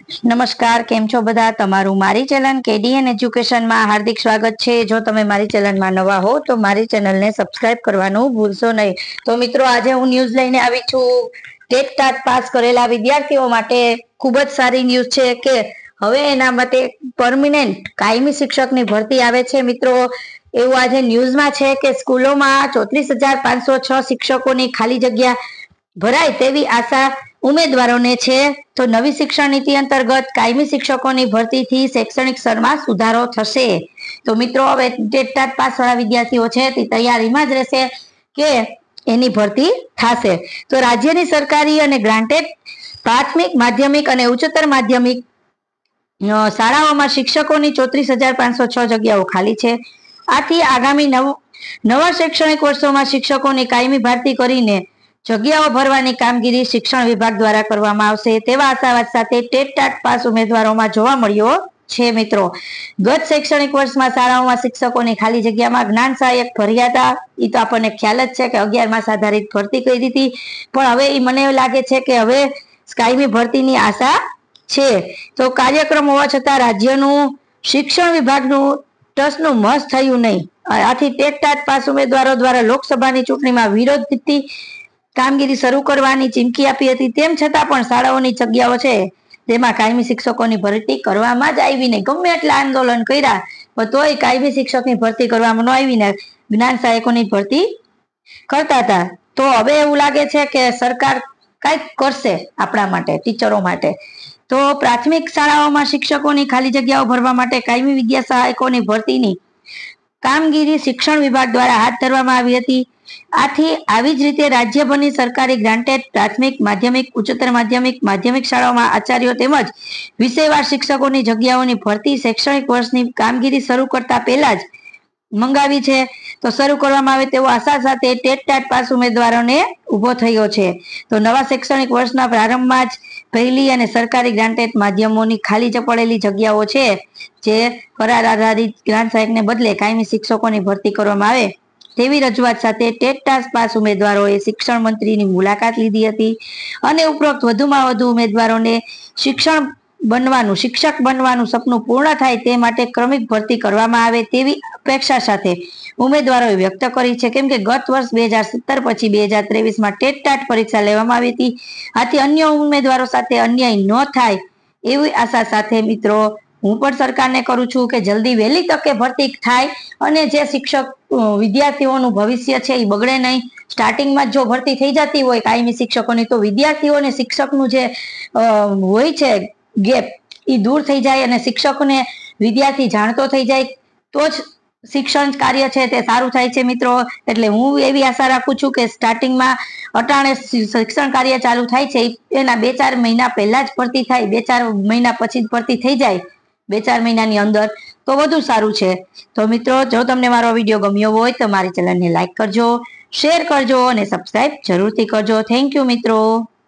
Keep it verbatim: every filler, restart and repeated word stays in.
નમસ્કાર, કેમ છો બધા? તમારું મારી ચેનલ કેડીએન એજ્યુકેશનમાં હાર્દિક સ્વાગત છે। જો તમે મારી ચેનલમાં નવા હો તો મારી ચેનલને સબસ્ક્રાઇબ કરવાનું ભૂલશો નહીં। તો મિત્રો, આજે હું ન્યૂઝ લઈને આવી છું। ટેટ ટાટ પાસ કરેલા વિદ્યાર્થીઓ માટે ખૂબ જ સારી ન્યૂઝ છે કે હવે એના માટે પરમિનન્ટ કાયમી શિક્ષકની ભરતી આવે છે। મિત્રો, એવું આજે ન્યૂઝમાં છે કે સ્કૂલોમાં ચોત્રીસ હજાર પાંચસો છ શિક્ષકોની ખાલી જગ્યા ભરાય તેવી આશા ઉમેદવારોને છે। તો નવી શિક્ષણ નીતિ અંતર્ગત કાયમી શિક્ષકોની ભરતીથી શૈક્ષણિક સ્તરમાં સુધારો થશે। તો મિત્રો, હવે ટેટ ટાટ પાસ વાળા વિદ્યાર્થીઓ છે તે તૈયારીમાં જ રહેશે કે એની ભરતી થશે। તો રાજ્યની સરકારી અને ગ્રાન્ટેડ પ્રાથમિક, માધ્યમિક અને ઉચ્ચતર માધ્યમિક શાળાઓમાં શિક્ષકોની ચોત્રીસ હજાર પાંચસો છ જગ્યાઓ ખાલી છે। આથી આગામી નવ નવા શૈક્ષણિક વર્ષોમાં શિક્ષકોની કાયમી ભરતી કરીને જગ્યાઓ ભરવાની કામગીરી શિક્ષણ વિભાગ દ્વારા કરવામાં આવશે તેવા આશાવાદ સાથે ટેટ ટાટ પાસ ઉમેદવારોમાં જોવા મળ્યો છે। મિત્રો, ગત શૈક્ષણિક વર્ષમાં શાળાઓમાં શિક્ષકોની ખાલી જગ્યામાં જ્ઞાન સહાયક ભર્યા હતા। એ તો આપણને ખ્યાલ જ છે કે અગિયાર માસ આધારિત ભરતી કરી હતી, પણ હવે એ મને એવું લાગે છે કે હવે કાયમી ભરતીની આશા છે। તો કાર્યક્રમ હોવા છતાં રાજ્યનું શિક્ષણ વિભાગનું ટ્રસ્ટનું મસ્ત થયું નહીં। આથી ટેટ ટાટ પાસ ઉમેદવારો દ્વારા લોકસભાની ચૂંટણીમાં વિરોધથી કામગીરી શરૂ કરવાની ચીમકી આપી હતી। તેમ છતાં પણ શાળાઓની જગ્યાઓ છે તેમાં કાયમી શિક્ષકોની ભરતી કરવામાં જ આવી નહીં। ગમે એટલા આંદોલન કર્યા પણ તોય કાયમી શિક્ષકની ભરતી કરવામાં ન આવીને જ્ઞાન સહાયકોની ભરતી કરતા હતા। તો હવે એવું લાગે છે કે સરકાર કંઈક કરશે આપણા માટે, ટીચરો માટે। તો પ્રાથમિક શાળાઓમાં શિક્ષકોની ખાલી જગ્યાઓ ભરવા માટે કાયમી વિદ્યા સહાયકોની ભરતીની કામગીરી શિક્ષણ વિભાગ દ્વારા હાથ ધરવામાં આવી હતી। આથી આવી જ રીતે રાજ્યભરની સરકારી ગ્રાન્ટેડ પ્રાથમિક, માધ્યમિક, ઉચ્ચતર માધ્યમિક, માધ્યમિક શાળાઓમાં આચાર્યો તેમજ વિષયવાર શિક્ષકોની જગ્યાઓની ભરતી શૈક્ષણિક વર્ષની કામગીરી શરૂ કરતા પહેલા જ મંગાવી છે। તો શરૂ કરવામાં આવે તેવો આશા સાથે ટેટ ટાટ પાસ ઉમેદવારોને ઉભો થયો છે। તો નવા શૈક્ષણિક વર્ષના પ્રારંભમાં જ પહેલી અને સરકારી ગ્રાન્ટેડ માધ્યમોની ખાલી પડેલી જગ્યાઓ છે જે કરાર આધારિત જ્ઞાન સહાયકને બદલે કાયમી શિક્ષકોની ભરતી કરવામાં આવે તેવી રજૂઆત સાથે ટેટ ટાટ પાસ ઉમેદવારોએ શિક્ષણ મંત્રીની મુલાકાત લીધી હતી અને ઉપરોક્ત વધુમાં વધુ ઉમેદવારોને શિક્ષણ બનવાનું શિક્ષક બનવાનું સપનું પૂર્ણ થાય તે માટે ક્રમિક ભરતી કરવામાં આવે તેવી અપેક્ષા સાથે ઉમેદવારોએ વ્યક્ત કરી છે। કેમ કે ગત વર્ષ બે હજાર સત્તર પછી બે હજાર ત્રેવીસમાં ટેટ ટાટ પરીક્ષા લેવામાં આવી હતી। આથી અન્ય ઉમેદવારો સાથે અન્યાય ન થાય એવી આશા સાથે મિત્રો હું પણ સરકારને કરું છું કે જલ્દી વહેલી તકે ભરતી થાય અને જે શિક્ષક વિદ્યાર્થીઓનું ભવિષ્ય છે એ બગડે નહીં। સ્ટાર્ટિંગમાં જો ભરતી થઈ જતી હોય કાયમી શિક્ષકોની તો વિદ્યાર્થીઓ અને શિક્ષકનું જે હોય છે ગેપ એ દૂર થઈ જાય અને શિક્ષકોને વિદ્યાર્થી જાણતો થઈ જાય તો જ શિક્ષણ કાર્ય છે તે સારું થાય છે। મિત્રો, એટલે હું એવી આશા રાખું છું કે સ્ટાર્ટિંગમાં અટાણે શિક્ષણ કાર્ય ચાલુ થાય છે એના બે ચાર મહિના પહેલા જ ભરતી થાય, બે ચાર મહિના પછી જ ભરતી થઈ જાય, બે ચાર મહિનાની અંદર તો વધુ સારું છે। તો મિત્રો, જો તમને મારો વિડીયો ગમ્યો હોય તો મારી ચેનલને લાઈક કરજો, શેર કરજો અને સબસ્ક્રાઇબ જરૂરથી કરજો। થેન્ક યુ મિત્રો।